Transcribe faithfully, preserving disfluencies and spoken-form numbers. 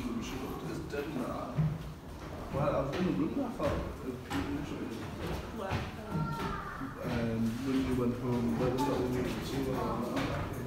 we should go to this dead now. Well, I was in the room, I thought it was pretty What? and when we went home, there was a little meeting, so